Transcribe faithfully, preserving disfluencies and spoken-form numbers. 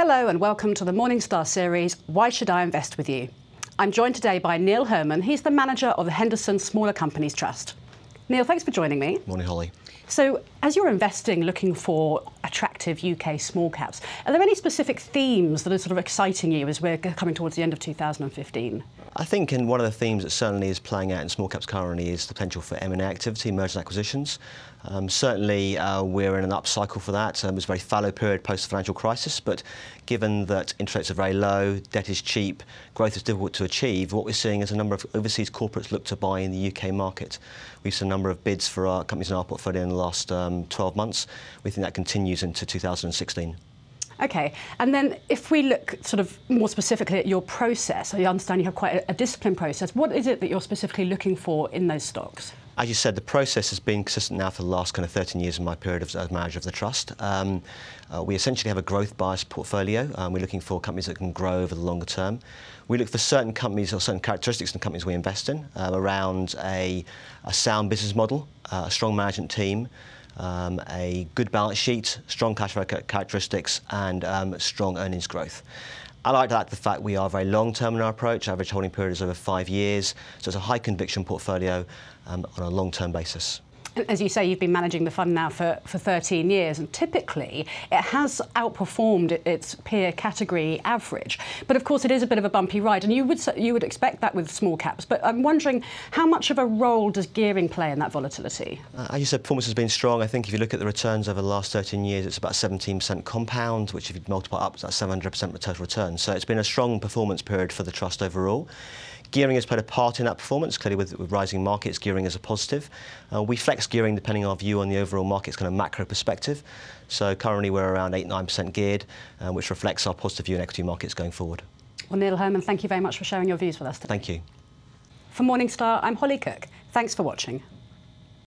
Hello and welcome to the Morningstar series, Why Should I Invest With You? I'm joined today by Neil Hermon. He's the manager of the Henderson Smaller Companies Trust. Neil, thanks for joining me. Morning, Holly. So, as you're investing, looking for attractive U K small caps, are there any specific themes that are sort of exciting you as we're coming towards the end of two thousand fifteen? I think in one of the themes that certainly is playing out in small caps currently is the potential for M and A activity, mergers and acquisitions. Um, certainly uh, we're in an up cycle for that. Um, it was a very fallow period post-financial crisis, but given that interest rates are very low, debt is cheap, growth is difficult to achieve, what we're seeing is a number of overseas corporates look to buy in the U K market. We've seen a number of bids for our companies in our portfolio in the last um, twelve months. We think that continues into two thousand sixteen. OK, and then if we look sort of more specifically at your process, I understand you have quite a, a disciplined process. What is it that you're specifically looking for in those stocks? As you said, the process has been consistent now for the last kind of thirteen years in my period of, as manager of the trust. Um, uh, we essentially have a growth-biased portfolio. Um, we're looking for companies that can grow over the longer term. We look for certain companies or certain characteristics in the companies we invest in uh, around a, a sound business model, uh, a strong management team, Um, a good balance sheet, strong cash flow characteristics, and um, strong earnings growth. I like that the fact we are very long-term in our approach. Average holding period is over five years, so it's a high-conviction portfolio um, on a long-term basis. As you say, you've been managing the fund now for, for thirteen years, and typically it has outperformed its peer category average. But of course, it is a bit of a bumpy ride, and you would you would expect that with small caps. But I'm wondering, how much of a role does gearing play in that volatility? Uh, as you said, performance has been strong. I think if you look at the returns over the last thirteen years, it's about seventeen percent compound, which if you multiply up, that's seven hundred percent total return. So it's been a strong performance period for the trust overall. Gearing has played a part in that performance. Clearly, with, with rising markets, gearing is a positive. Uh, we flex gearing depending on our view on the overall market's kind of macro perspective. So currently, we're around eight to nine percent geared, uh, which reflects our positive view in equity markets going forward. Well, Neil Hermon, thank you very much for sharing your views with us today. Thank you. For Morningstar, I'm Holly Cook. Thanks for watching.